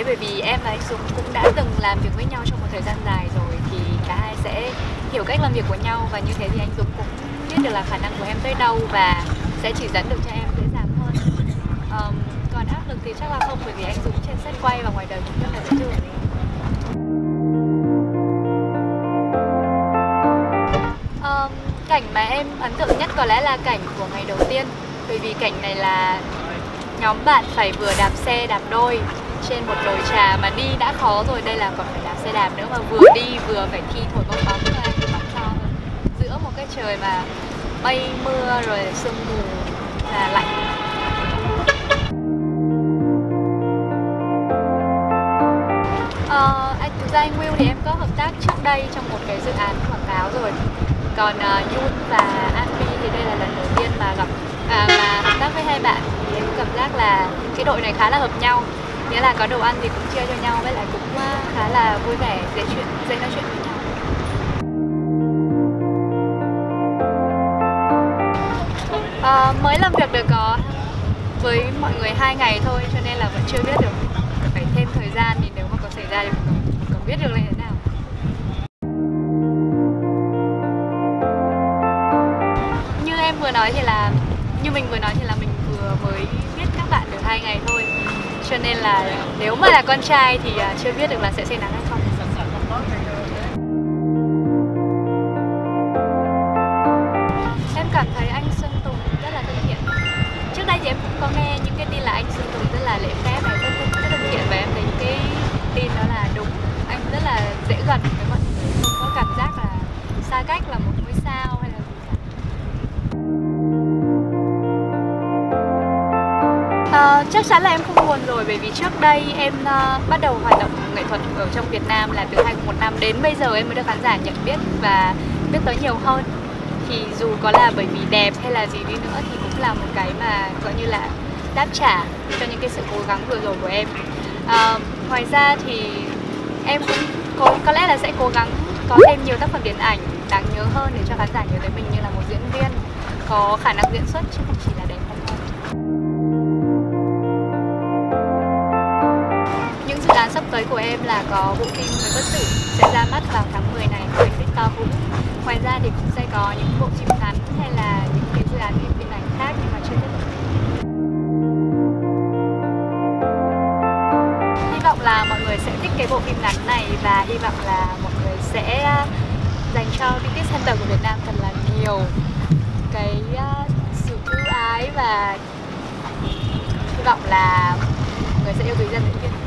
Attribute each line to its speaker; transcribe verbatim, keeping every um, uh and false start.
Speaker 1: thế, bởi vì em và anh Dũng cũng đã từng làm việc với nhau trong một thời gian dài rồi, thì cả hai sẽ hiểu cách làm việc của nhau, và như thế thì anh Dũng cũng biết được là khả năng của em tới đâu và sẽ chỉ dẫn được cho em dễ dàng hơn. Um, còn áp lực thì chắc là không, bởi vì anh Dũng trên set quay và ngoài đời cũng rất là dễ thương. Um, cảnh mà em ấn tượng nhất có lẽ là cảnh của ngày đầu tiên, bởi vì cảnh này là nhóm bạn phải vừa đạp xe đạp đôi trên một đồi trà, mà đi đã khó rồi, đây là còn phải đạp xe đạp nữa, mà vừa đi vừa phải thi thổi bong bóng cho anh bóng cho giữa một cái trời mà mây mưa rồi sương mù và lạnh. Ờ, anh thực ra anh Will thì em có hợp tác trước đây trong một cái dự án quảng cáo rồi, còn uh, Yun và Anvi thì đây là lần đầu tiên mà gặp à, mà hợp tác với hai bạn, thì em cảm giác là cái đội này khá là hợp nhau, nghĩa là có đồ ăn thì cũng chia cho nhau, với lại cũng uh, khá là vui vẻ, dễ chuyện dễ nói chuyện với nhau. Uh, mới làm việc được có với mọi người hai ngày thôi, cho nên là vẫn chưa biết được, phải thêm thời gian thì nếu mà có xảy ra thì mình còn, còn biết được là thế nào. Như em vừa nói thì là như mình vừa nói thì là mình vừa mới biết các bạn được hai ngày thôi, cho nên là nếu mà là con trai thì chưa biết được là sẽ say nắng hay không. Em cảm thấy anh Sơn Tùng rất là thân thiện. Trước đây thì em cũng có nghe những cái tin là anh Sơn Tùng rất là lễ phép này, rất, rất, rất thân thiện, và em thấy cái tin đó là đúng. Anh rất là dễ gần với mọi người, không có cảm giác là xa cách, là một ngôi sao hay là gì cả. À, chắc chắn là em không buồn rồi, bởi vì trước đây em uh, bắt đầu hoạt động nghệ thuật ở trong Việt Nam là từ hai không một năm, đến bây giờ em mới được khán giả nhận biết và biết tới nhiều hơn. Thì dù có là bởi vì đẹp hay là gì đi nữa thì cũng là một cái mà gọi như là đáp trả cho những cái sự cố gắng vừa rồi của em. À, ngoài ra thì em cũng có, có lẽ là sẽ cố gắng có thêm nhiều tác phẩm điện ảnh đáng nhớ hơn để cho khán giả nhớ tới mình như là một diễn viên có khả năng diễn xuất chứ không chỉ là đẹp không thôi. Những dự án sắp tới của em là có bộ phim Người Bất Tử sẽ ra mắt vào tháng mười này với Victor Vũ. Ngoài ra thì cũng sẽ có những bộ phim ngắn hay là những cái dự án phim điện ảnh khác nhưng mà chưa biết được. Hy vọng là mọi người sẽ thích cái bộ phim ngắn này, và hy vọng là mọi người sẽ dành cho bê tê ét Center của Việt Nam thật là nhiều cái sự ưu ái, và hy vọng là mọi người sẽ yêu quý dần diễn viên.